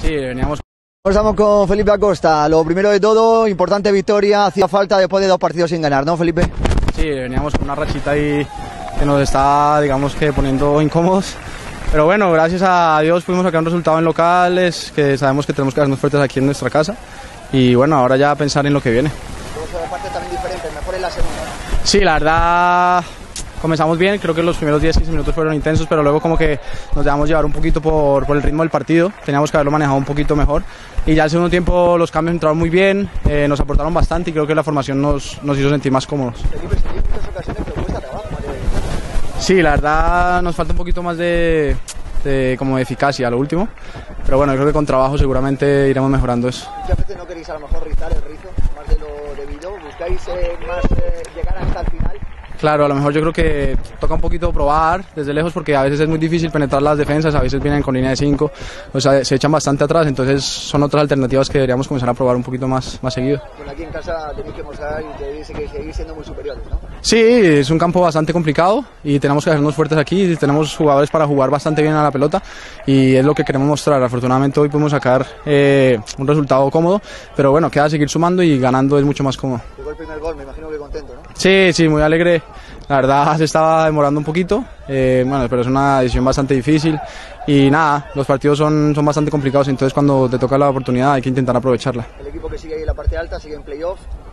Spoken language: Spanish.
Sí, veníamos. Estamos con Felipe Acosta. Lo primero de todo, importante victoria, hacía falta después de 2 partidos sin ganar, ¿no, Felipe? Sí, veníamos con una rachita ahí que nos está, digamos que poniendo incómodos. Pero bueno, gracias a Dios pudimos sacar un resultado en locales, que sabemos que tenemos que hacernos fuertes aquí en nuestra casa. Y bueno, ahora ya pensar en lo que viene. Dos partes también diferentes, mejor en la segunda. Sí, la verdad, comenzamos bien, creo que los primeros 10-15 minutos fueron intensos, pero luego como que nos dejamos llevar un poquito por el ritmo del partido, teníamos que haberlo manejado un poquito mejor. Y ya al segundo tiempo los cambios entraron muy bien, nos aportaron bastante y creo que la formación nos hizo sentir más cómodos. Felipe, en muchas ocasiones te cuesta trabajo, Mario. Sí, la verdad nos falta un poquito más de eficacia a lo último, pero bueno, creo que con trabajo seguramente iremos mejorando eso. Muchas veces no queréis a lo mejor rizar el rizo más de lo debido, buscáis más llegar hasta el final. Claro, a lo mejor yo creo que toca un poquito probar desde lejos porque a veces es muy difícil penetrar las defensas, a veces vienen con línea de 5, o sea, se echan bastante atrás, entonces son otras alternativas que deberíamos comenzar a probar un poquito más seguido. Bueno, aquí en casa tenéis que mostrar y tenéis que seguir siendo muy superiores, ¿no? Sí, es un campo bastante complicado y tenemos que hacernos fuertes aquí, tenemos jugadores para jugar bastante bien a la pelota y es lo que queremos mostrar. Afortunadamente hoy pudimos sacar un resultado cómodo, pero bueno, queda seguir sumando y ganando es mucho más cómodo. Llegó el primer gol, me imagino que contento, ¿no? Sí, muy alegre. La verdad se estaba demorando un poquito, bueno, pero es una decisión bastante difícil y nada, los partidos son bastante complicados, entonces cuando te toca la oportunidad hay que intentar aprovecharla. El equipo que sigue ahí en la parte alta, sigue en playoff,